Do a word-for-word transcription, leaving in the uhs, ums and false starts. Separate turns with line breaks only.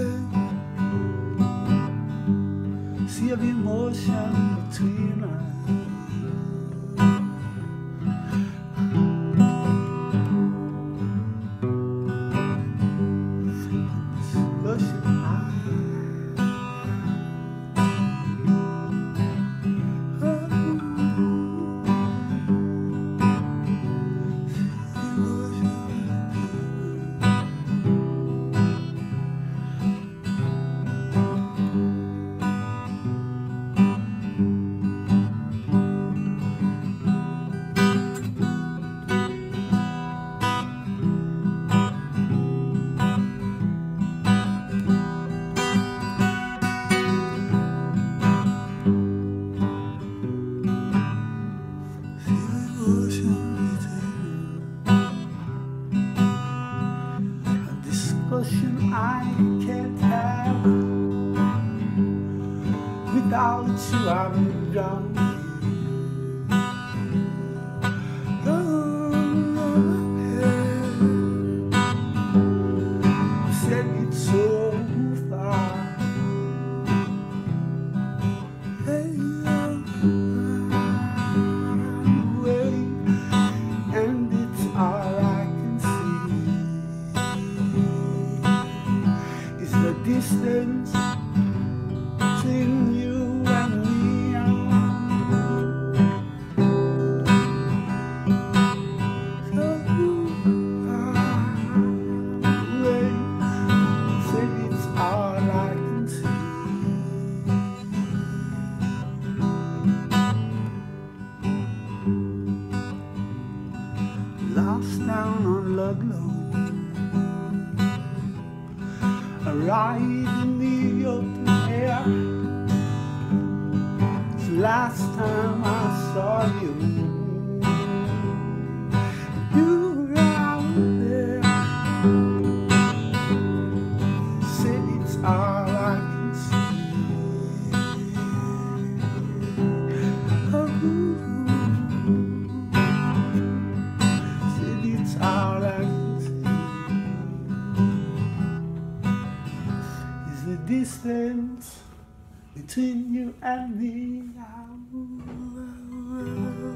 Sea of emotion between us. I can't have without you. I'm drowning. You said it's so far. Hey, away, and it's all I can see. It's the distance between you and me. Lost down on Ludlow, a ride in the open air. It's the last time I saw you. You were out there. Said it's all I can see. Oh, all I can see is the distance between you and me.